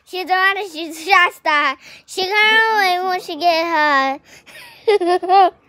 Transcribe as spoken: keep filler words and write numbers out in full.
She don't want to shoot shot star. She gonna win when she get her.